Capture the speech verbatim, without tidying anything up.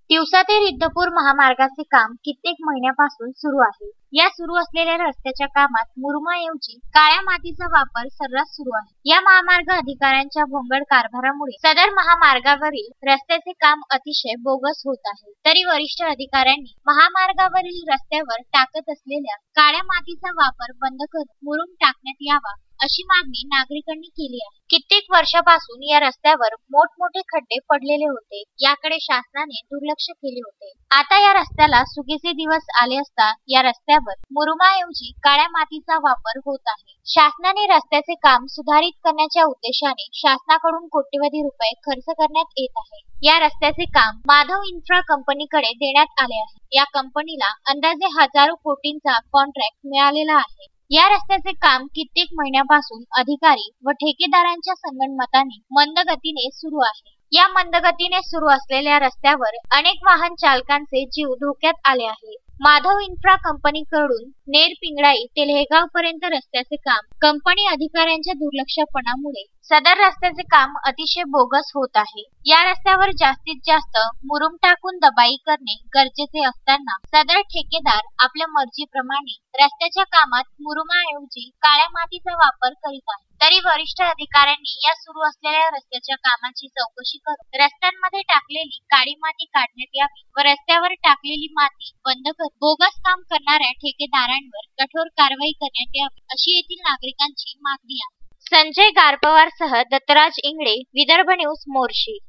तिवसा ते रिद्धपूर महामार्गाचे काम कित्येक महिन्यापासून सुरू आहे. या सुरू असलेल्या रस्त्याच्या कामात मुरुमाऐवजी काळ्या मातीचा वापर सर्रास सुरू आहे. या महामार्ग अधिकाऱ्यांच्या भोंगळ कारभारामुळे सदर महामार्गावरील रस्त्याचे काम अतिशय बोगस होत आहे. तरी वरिष्ठ अधिकाऱ्यांनी महामार्गावरील रस्त्यावर टाकत असलेल्या काळ्या मातीचा वापर बंद करून मुरुम टाकण्यात यावा अशी मागणी नागरिकांनी केली आहे. कित्येक वर्षापासून या रस्त्यावर मोठमोठे खड्डे पडलेले होते. याकडे शासनाने दुर्लक्ष केले होते. आता या रस्त्याला सुगीचे दिवस आले असता या रस्त्यावर मुरुमाऐवजी काळ्या मातीचा वापर होत आहे. शासनाने रस्त्याचे काम सुधारित करण्याच्या उद्देशाने शासनाकडून कोट्यवधी रुपये खर्च करण्यात येत आहे. या रस्त्याचे काम माधव इन्फ्रा कंपनीकडे देण्यात आले आहे. या कंपनीला अंदाजे हजारो कोटींचा कॉन्ट्रॅक्ट मिळालेला आहे. या रस्त्याचे काम कित्येक महिन्यापासून अधिकारी व ठेकेदारांच्या संगनमताने मंद गतीने सुरू आहे. या मंद गतीने सुरू असलेल्या रस्त्यावर अनेक वाहन चालकांचे जीव धोक्यात आले आहे. माधव इन्फ्रा कंपनीकडून नेर पिंगळाई ते लेहगाव पर्यंत रस्त्याचे काम कंपनी अधिकाऱ्यांच्या दुर्लक्षपणामुळे सदर रस्त्याचे काम अतिशय बोगस होत आहे. या रस्त्यावर जास्तीत जास्त मुरुम टाकून दबाई करणे गरजेचे असताना सदर ठेकेदार आपल्या मर्जीप्रमाणे रस्त्याच्या कामात मुरुमाऐवजी काळ्या मातीचा वापर करीत आहे. तरी वरिष्ठ अधिकाऱ्यांनी या सुरू असलेल्या रस्त्याच्या कामाची चौकशी करून रस्त्यांमध्ये टाकलेली काळी माती काढण्यात यावी व रस्त्यावर टाकलेली माती बंद करून बोगस काम करणाऱ्या ठेकेदारांवर कठोर कारवाई करण्यात यावी अशी येथील नागरिकांची मागणी आहे. संजय गारपवार सह दत्तराज इंगळे, विदर्भ न्यूज, मोर्शी.